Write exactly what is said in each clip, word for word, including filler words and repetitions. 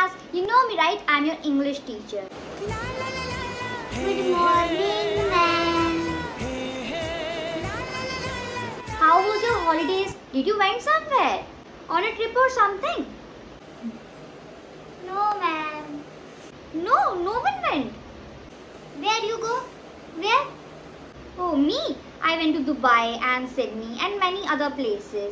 class. You know me, right? I'm your English teacher. Good morning, ma'am. How was your holidays? Did you went somewhere? On a trip or something? No, ma'am. No, no one went. Where you go? Where? Oh, me? I went to Dubai and Sydney and many other places.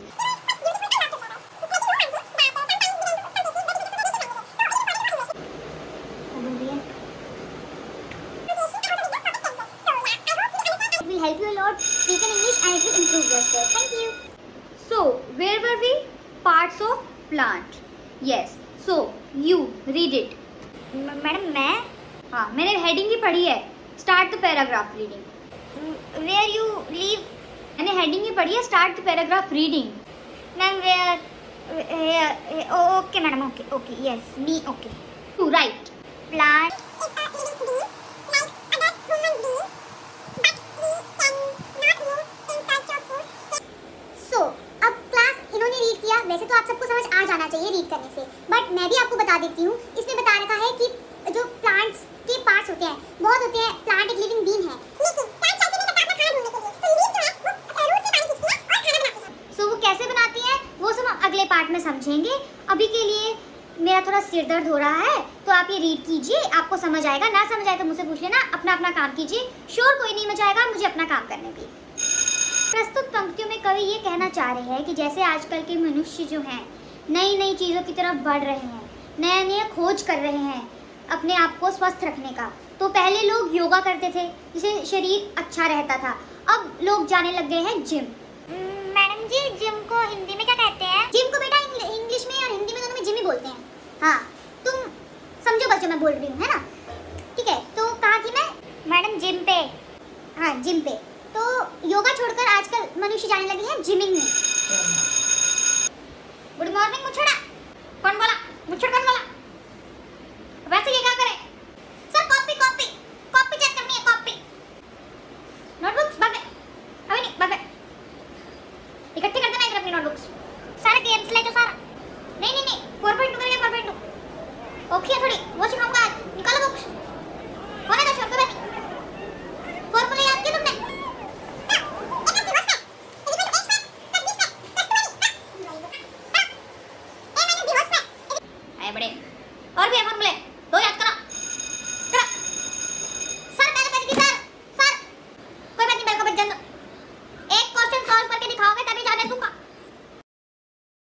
It will help you a lot. Speak in English and it will improve your skills. Thank you. So, where were we? Parts of plant. Yes. So, you read it. Madam मैं हाँ, मैंने heading ही पढ़ी है. Start the paragraph reading. Where you live? मैंने heading ही पढ़ी है. Start the paragraph reading. Ma'am where? Okay madam okay okay yes me okay. To write. Plant. वैसे तो आप सबको समझ आ जाना चाहिए रीड करने से, बट मैं भी आपको बता देती हूँ. इसमें बता रखा है कि जो प्लांट्स के पार्ट्स होते हैं बहुत होते हैं. प्लांट एक लिविंग बीइंग है. सो so, वो कैसे बनाती है वो सब हम अगले पार्ट में समझेंगे. अभी के लिए मेरा थोड़ा सिर दर्द हो रहा है तो आप ये रीड कीजिए. आपको समझ आएगा. ना समझ आए तो मुझसे पूछ लेना. अपना अपना काम कीजिए. श्योर कोई नहीं मचाएगा. मुझे अपना काम करने दी. प्रस्तुत पंक्तियों में कवि ये कहना चाह रहे हैं कि जैसे आजकल के मनुष्य जो हैं नई नई चीज़ों की तरफ बढ़ रहे हैं, नया नया खोज कर रहे हैं अपने आप को स्वस्थ रखने का. तो पहले लोग योगा करते थे जिससे शरीर अच्छा रहता था. अब लोग जाने लग गए हैं जिम. मैडम जी जिम को हिंदी में क्या कहते हैं? जिम को बेटा इंग्लिश में और हिंदी में दोनों में जिम ही बोलते हैं. हाँ तुम समझो बस जो मैं बोल रही हूँ, है ना? ठीक है. तो कहाँ थी मैं? मैडम जिम पे. हाँ जिम पे. तो योगा छोड़कर आजकल मनुष्य जाने लगे हैं जिमिंग में. गुड मॉर्निंग मुछड़ा. कौन बोला? मुछड़ कौन बोला? वैसे ये क्या करे? Sir copy copy copy check करनी है. कॉपी नोटबुक्स बाबे अभी नहीं बाबे इकट्ठी कर देना इधर अपनी नोटबुक्स. सारा गेम्स ले जो सारा. नहीं नहीं नहीं फोर पॉइंट टू करेंगे. फोर पॉइंट टू ओके थोड़ी वो सिखाऊंगा आज. निकालो बुक्स. होने दो शब्द में फॉर्मूला याद किया तुमने? बड़े और भी है फॉर्मूले.